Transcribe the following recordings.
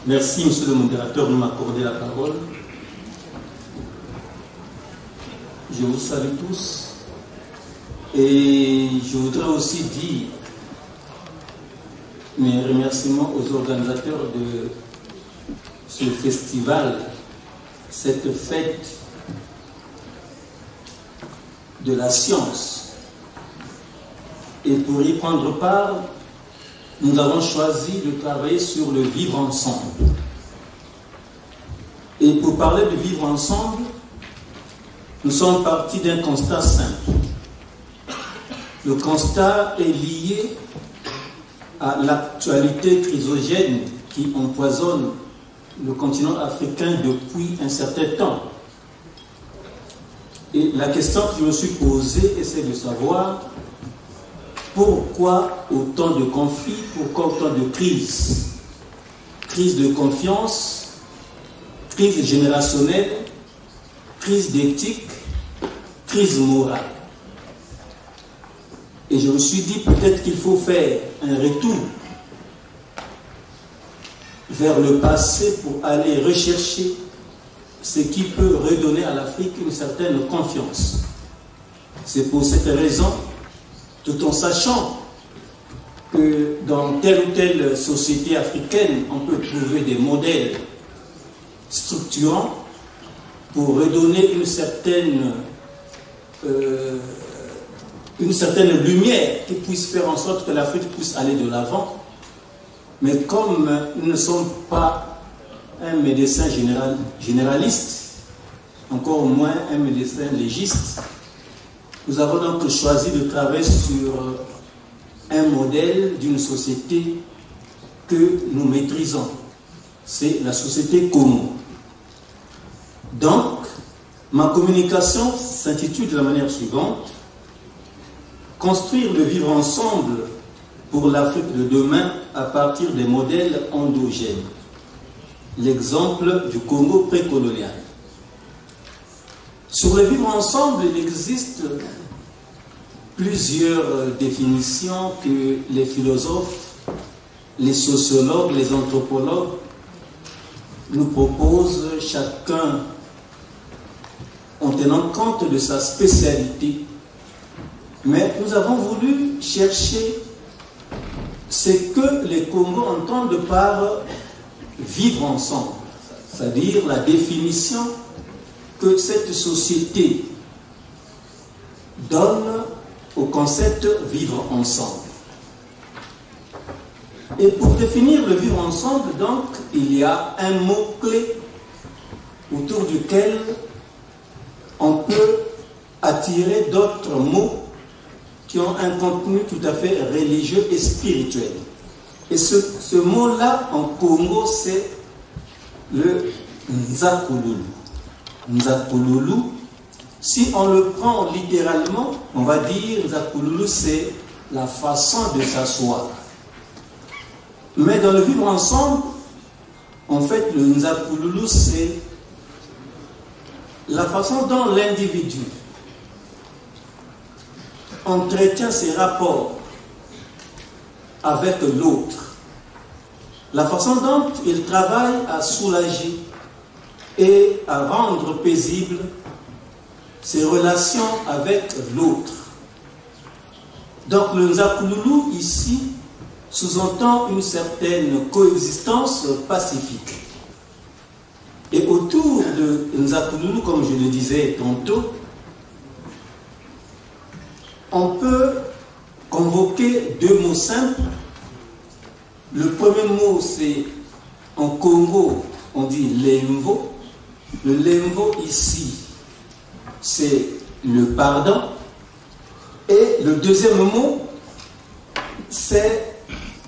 Merci, monsieur le modérateur, de m'accorder la parole. Je vous salue tous. Et je voudrais aussi dire mes remerciements aux organisateurs de ce festival, cette fête de la science. Et pour y prendre part, nous avons choisi de travailler sur le vivre ensemble. Et pour parler de vivre ensemble, nous sommes partis d'un constat simple. Le constat est lié à l'actualité chrysogène qui empoisonne le continent africain depuis un certain temps. Et la question que je me suis posée est celle de savoir pourquoi autant de conflits, pourquoi autant de crises? Crise de confiance, crise générationnelle, crise d'éthique, crise morale. Et je me suis dit peut-être qu'il faut faire un retour vers le passé pour aller rechercher ce qui peut redonner à l'Afrique une certaine confiance. C'est pour cette raison, tout en sachant que dans telle ou telle société africaine, on peut trouver des modèles structurants pour redonner une certaine lumière qui puisse faire en sorte que l'Afrique puisse aller de l'avant. Mais comme nous ne sommes pas un médecin généraliste, encore moins un médecin légiste, nous avons donc choisi de travailler sur un modèle d'une société que nous maîtrisons. C'est la société Congo. Donc, ma communication s'intitule de la manière suivante: construire le vivre ensemble pour l'Afrique de demain à partir des modèles endogènes. L'exemple du Congo précolonial. Sur le vivre ensemble, il existe plusieurs définitions que les philosophes, les sociologues, les anthropologues nous proposent, chacun en tenant compte de sa spécialité. Mais nous avons voulu chercher ce que les Congos entendent par vivre ensemble, c'est-à-dire la définition que cette société donne au concept vivre ensemble. Et pour définir le vivre ensemble, donc, il y a un mot-clé autour duquel on peut attirer d'autres mots qui ont un contenu tout à fait religieux et spirituel. Et ce mot-là, en Congo, c'est le Nzakululu. Nzakululu, si on le prend littéralement, on va dire Nzakululu, c'est la façon de s'asseoir. Mais dans le vivre ensemble, en fait, le Nzakululu, c'est la façon dont l'individu entretient ses rapports avec l'autre, la façon dont il travaille à soulager et à rendre paisible ses relations avec l'autre. Donc le Nzakululu ici sous-entend une certaine coexistence pacifique. Et autour de Nzakululu, comme je le disais tantôt, on peut convoquer deux mots simples. Le premier mot, c'est en Congo, on dit lemvo. Le lemvo ici, c'est le pardon. Et le deuxième mot, c'est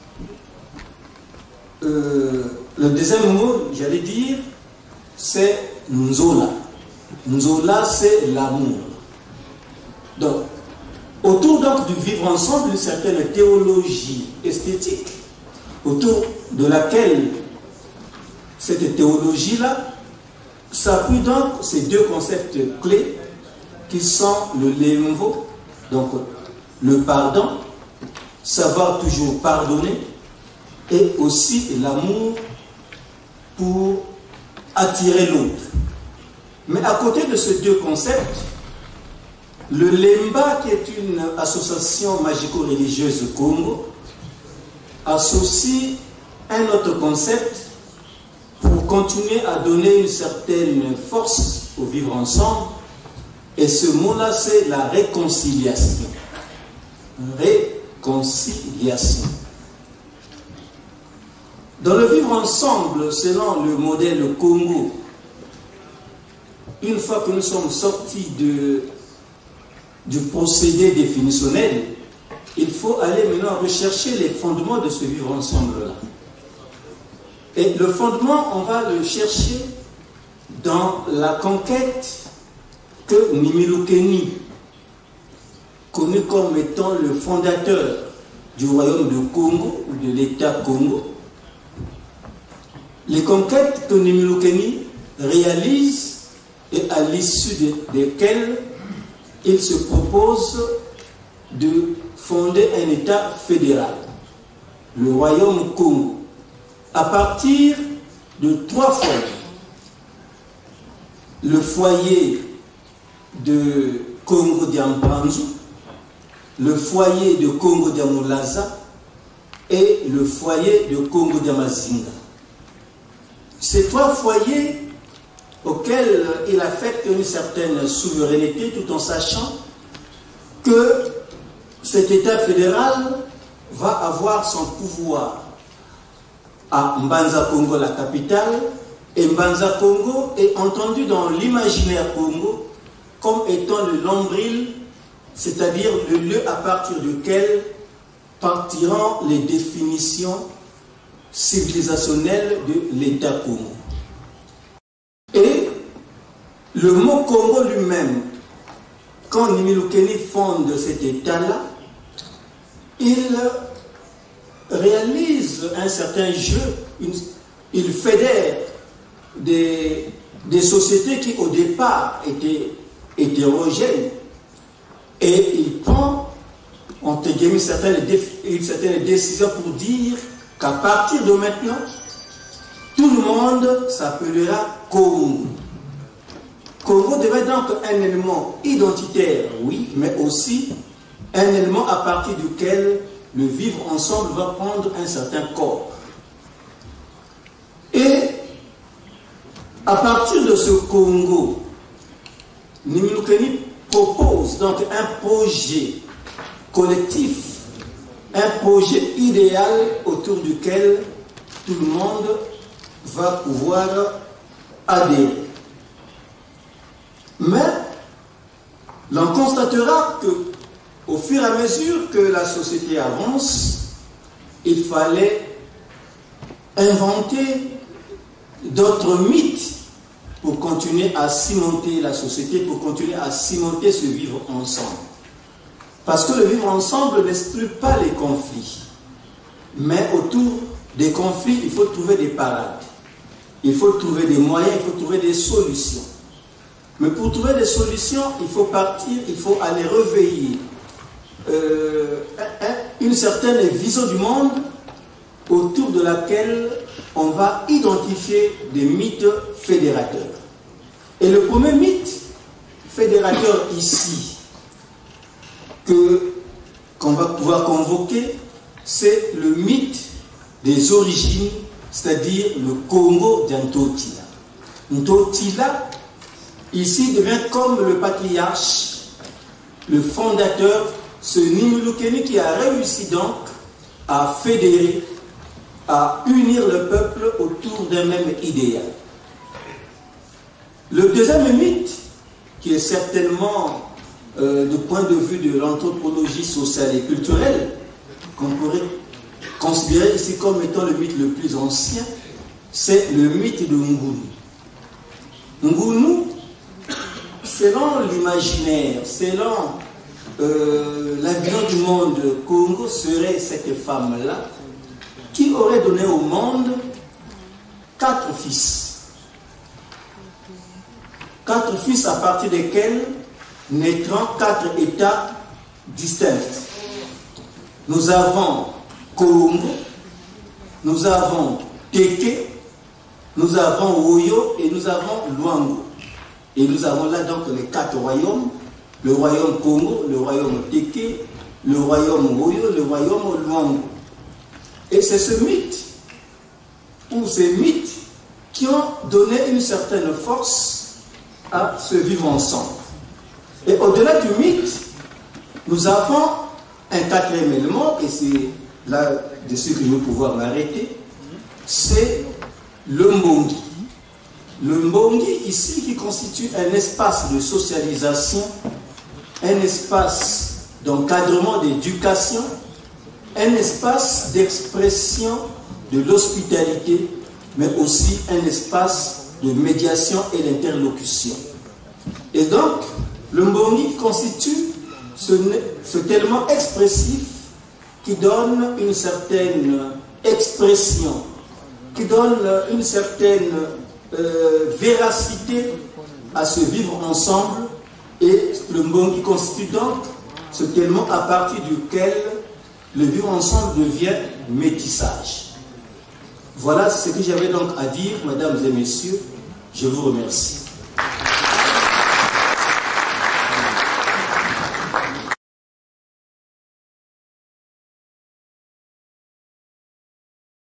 le deuxième mot, j'allais dire, c'est Nzola. Nzola, c'est l'amour. Donc, autour donc du vivre ensemble, une certaine théologie esthétique, autour de laquelle cette théologie-là s'appuie donc ces deux concepts clés qui sont le lemvo, donc le pardon, savoir toujours pardonner, et aussi l'amour pour attirer l'autre. Mais à côté de ces deux concepts, le Lemba, qui est une association magico-religieuse du Congo, associe un autre concept pour continuer à donner une certaine force au vivre ensemble. Et ce mot-là, c'est la réconciliation. Réconciliation. Dans le vivre ensemble, selon le modèle Congo, une fois que nous sommes sortis du procédé définitionnel, il faut aller maintenant rechercher les fondements de ce vivre ensemble-là. Et le fondement, on va le chercher dans la conquête que Nimilukeni, connu comme étant le fondateur du royaume de Congo ou de l'État Congo, les conquêtes que Nimilukeni réalise et à l'issue desquelles il se propose de fonder un État fédéral, le royaume Congo, à partir de 3 foyers. Le foyer de Congo d'Ampanzu, le foyer de Congo d'Amulaza et le foyer de Congo d'Amazinga. Ces 3 foyers auxquels il affecte une certaine souveraineté, tout en sachant que cet État fédéral va avoir son pouvoir à Mbanza Congo, la capitale, et Mbanza Congo est entendu dans l'imaginaire Congo comme étant le nombril, c'est-à-dire le lieu à partir duquel partiront les définitions civilisationnelles de l'État Congo. Et le mot Congo lui-même, quand Nimilukeni fonde cet État-là, il réalise un certain jeu, il fédère des sociétés qui au départ étaient hétérogènes et il prend entre guillemets certaines décisions pour dire qu'à partir de maintenant, tout le monde s'appellera Congo. Congo devait donc un élément identitaire, oui, mais aussi un élément à partir duquel le vivre ensemble va prendre un certain corps. Et à partir de ce Congo, Nimilukeni propose donc un projet collectif, un projet idéal autour duquel tout le monde va pouvoir adhérer. Mais l'on constatera que au fur et à mesure que la société avance, il fallait inventer d'autres mythes pour continuer à cimenter la société, pour continuer à cimenter ce vivre ensemble. Parce que le vivre ensemble n'exclut pas les conflits. Mais autour des conflits, il faut trouver des parades. Il faut trouver des moyens, il faut trouver des solutions. Mais pour trouver des solutions, il faut partir, il faut aller réveiller une certaine vision du monde autour de laquelle on va identifier des mythes fédérateurs. Et le premier mythe fédérateur ici qu'on va pouvoir convoquer, c'est le mythe des origines, c'est-à-dire le Congo d'Ntotila. Ntotila, ici, devient comme le patriarche, le fondateur, ce Nimilukeni qui a réussi donc à fédérer, à unir le peuple autour d'un même idéal. Le deuxième mythe, qui est certainement du point de vue de l'anthropologie sociale et culturelle, qu'on pourrait considérer ici comme étant le mythe le plus ancien, c'est le mythe de Ngunu. Ngunu, selon l'imaginaire, selon la vision du monde Congo, serait cette femme-là qui aurait donné au monde 4 fils. 4 fils à partir desquels naîtront 4 États distincts. Nous avons Congo, nous avons Teke, nous avons Oyo et nous avons Luango. Et nous avons là donc les 4 royaumes, le royaume Congo, le royaume Teke, le royaume Oyo, le royaume Luango. Et c'est ce mythe, ou ces mythes, qui ont donné une certaine force à ce vivre ensemble. Et au-delà du mythe, nous avons un 4e élément, et c'est là dessus que nous pouvons m'arrêter, c'est le Mbongi. Le Mbongi ici qui constitue un espace de socialisation, un espace d'encadrement, d'éducation, un espace d'expression de l'hospitalité, mais aussi un espace de médiation et d'interlocution. Et donc, le Mbongi constitue ce tellement expressif qui donne une certaine expression, qui donne une certaine véracité à ce vivre ensemble, et le Mbongi constitue donc ce tellement à partir duquel le vivre ensemble devient métissage. Voilà ce que j'avais donc à dire, mesdames et messieurs. Je vous remercie.